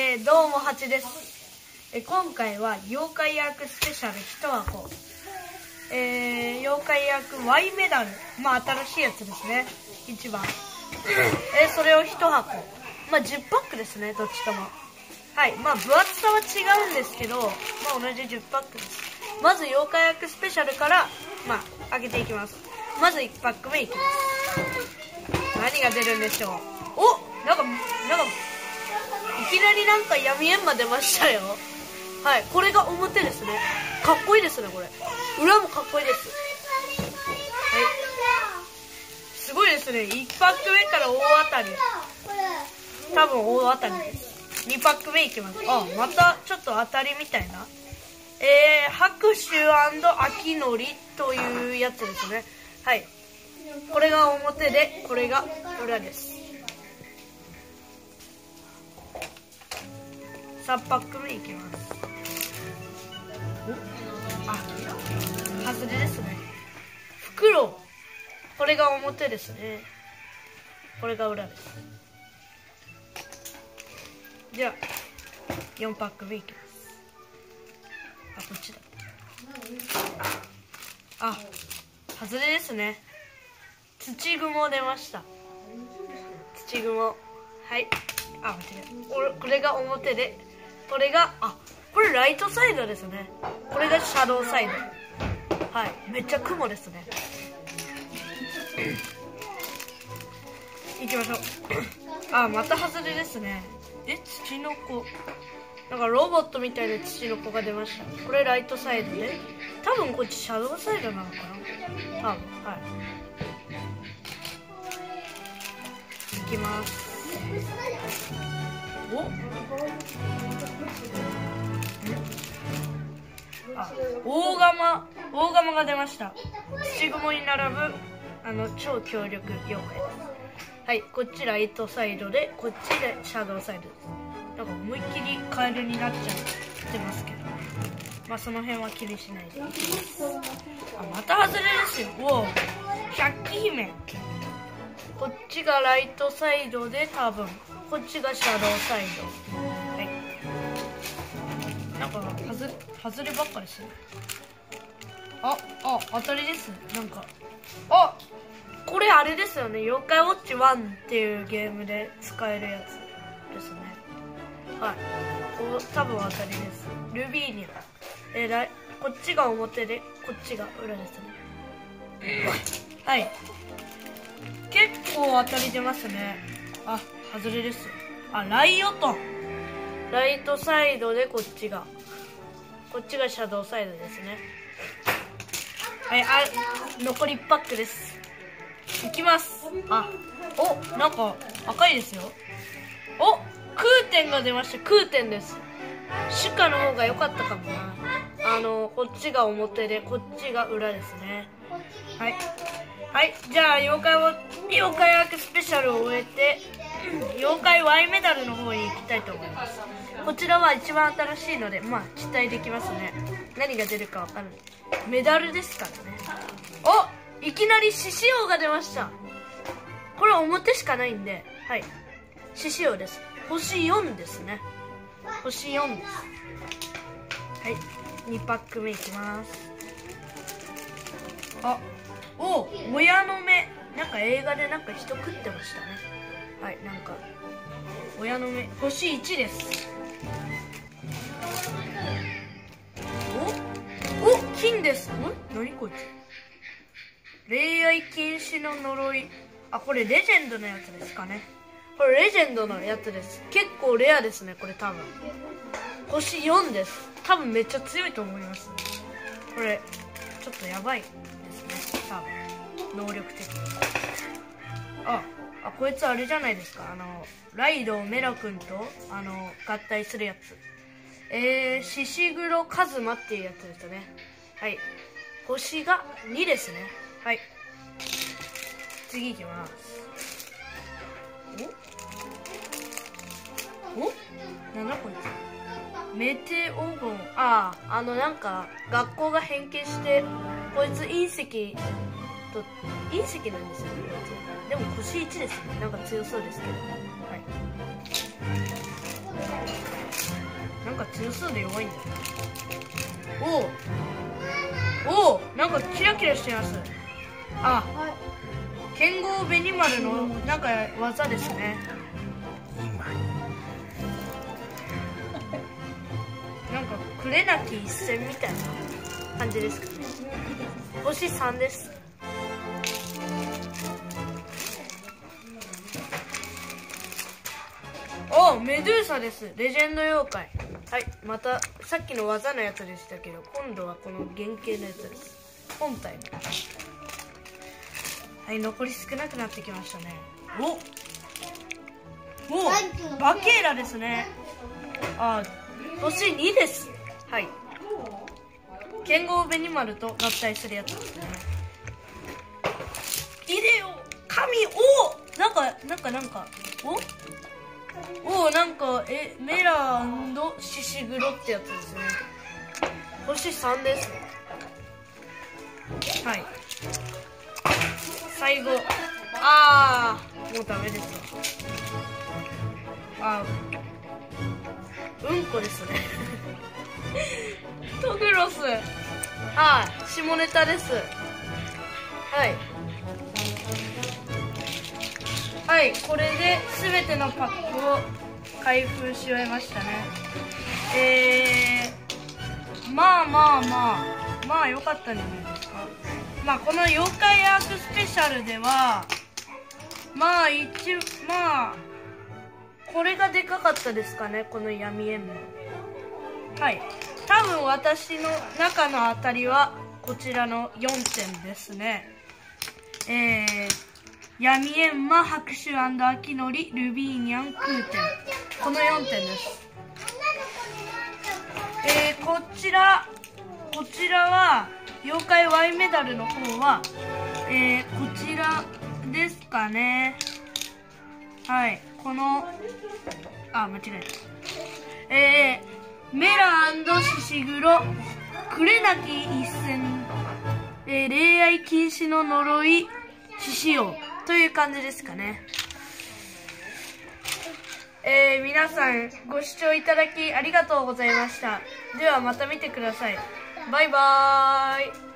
どうもハチです。今回は妖怪役スペシャル1箱、妖怪役 Y メダル、新しいやつですね、1番、それを1箱、10パックですね、どっちとも。はい、分厚さは違うんですけど、同じ10パックです。まず妖怪役スペシャルから、開けていきます。まず1パック目いきます。何が出るんでしょう。お、なんかいきなり闇閻魔出ましたよ。はい、これが表ですね。かっこいいですね、これ。裏もかっこいいです。はい。すごいですね。1パック目から大当たり。多分大当たりです。2パック目いきます。またちょっと当たりみたいな。拍手秋のりというやつですね。はい。これが表で、これが裏です。3パック目いきます。外れですね。袋、これが表ですね。これが裏です。じゃあ4パック目いきます。こっちだ。外れですね。土雲出ました。土雲。はい。間違えた。これが表で、これが、これライトサイドですね。これがシャドウサイド。はい。めっちゃ雲ですね。行きましょう。また外れですね。土の子。ロボットみたいな土の子が出ました。これライトサイドで、多分こっちシャドウサイドなのかな、多分。はい。いきます。大釜が出ました。土雲に並ぶ超強力妖怪です。はい、こっちライトサイドで、こっちでシャドウサイドです。思いっきりカエルになっちゃってますけど、その辺は気にしないで。また外れですよ。百鬼姫。こっちがライトサイドで、多分こっちがシャドウサイド。はい。外ればっかりですね。当たりです。これあれですよね。妖怪ウォッチ1っていうゲームで使えるやつですね。はい。多分当たりです。ルビーニャ。こっちが表で、こっちが裏ですね。はい。結構当たり出ますね。外れです。ライオトン。ライトサイドで、こっちがシャドウサイドですね。はい、残り1パックです。いきます。赤いですよ。空天が出ました。空天です。シュカの方が良かったかもな。こっちが表で、こっちが裏ですね。はい。はい、じゃあ妖怪役スペシャルを終えて、妖怪 Y メダルの方に行きたいと思います。こちらは一番新しいので、期待できますね。何が出るかわかんない。メダルですからね。いきなり獅子王が出ました。これ表しかないんで、はい。獅子王です。星4ですね。星4です。はい。2パック目いきます。親の目。映画で人食ってましたね。はい、親の目。星1です。金です。何こいつ。恋愛禁止の呪い。これレジェンドのやつですかね。これレジェンドのやつです。結構レアですね、これ多分。星4です。多分めっちゃ強いと思います。これ、ちょっとやばいですね、多分。能力的に。こいつあれじゃないですか。ライドウメラ君と、合体するやつ。シシグロカズマっていうやつですね。はい。星が2ですね。はい。次いきます。なんだこいつ。メテオゴン。学校が変形して、こいつ隕石なんですよね。でも星1ですね。強そうですけど。はい。 強そうで弱いんだよ。おお、なんかキラキラしてます。あ、剣豪紅丸のなんか技ですね。なんかくれなき一戦みたいな感じですかね。星3です。お、メドゥーサです。レジェンド妖怪。はい、またさっきの技のやつでしたけど、今度はこの原型のやつです。本体の。はい、残り少なくなってきましたね。お、バケーラですね。あ、星2です。はい。剣豪紅丸と合体するやつですね。イデオ神、なんかなんかメラシシグロってやつですね。星3です。はい。最後、もうダメですわ。うんこですね。トグロス。下ネタです。はい、これで全てのパックを開封し終えましたね。まあ良かったんじゃないですか。この妖怪アークスペシャルではこれがでかかったですかね、この闇エンマ。はい、多分私の中の当たりはこちらの4点ですね。闇エンマ、白手秋のり、ルビーニャン、空天、この4点です。こちらは妖怪 Y メダルの方は、こちらですかね。はい、この間違えた。メラシシグロ、くれなき一戦、恋愛禁止の呪い、獅子王という感じですかね。皆さんご視聴いただきありがとうございました。ではまた見てください。バイバーイ。